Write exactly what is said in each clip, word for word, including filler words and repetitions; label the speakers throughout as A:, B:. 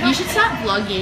A: You should start vlogging.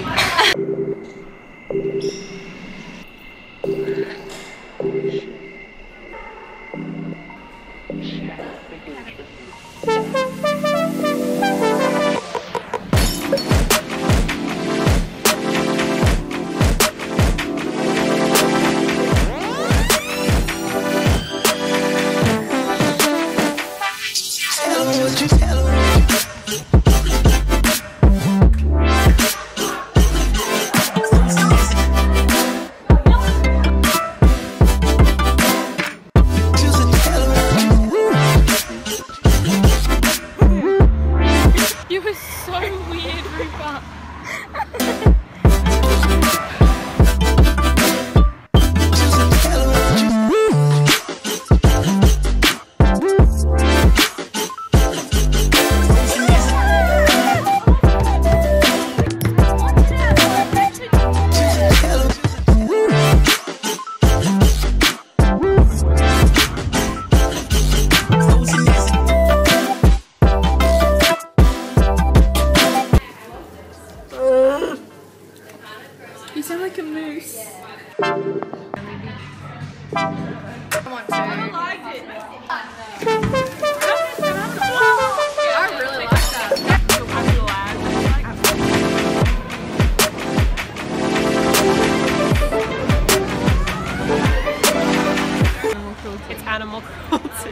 B: You were so weird, Rupa. You sound like a moose. I want to. I like it. I really like that. It's animal cruelty.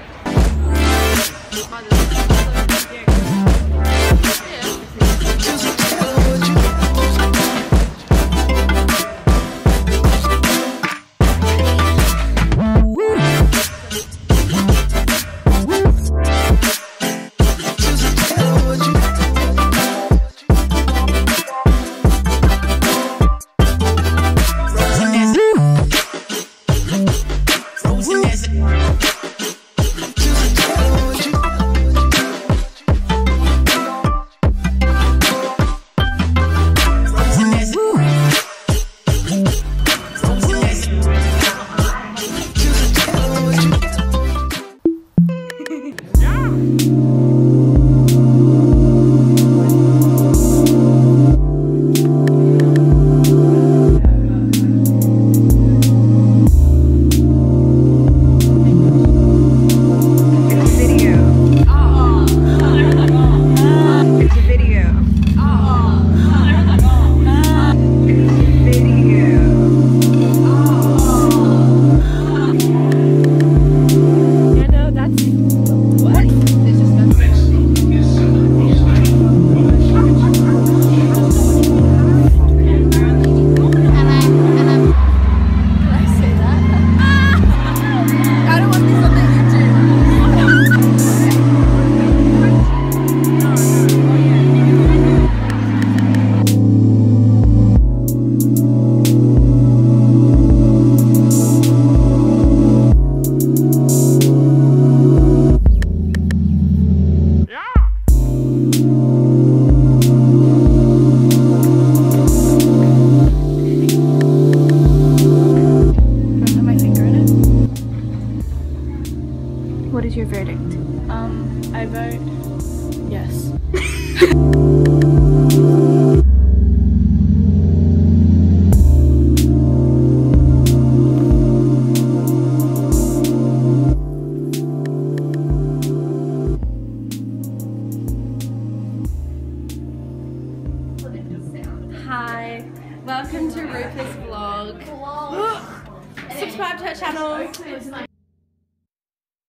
A: What is your verdict?
B: Um, I vote yes.
A: Hi, welcome to Rupa's vlog. Subscribe to our channel.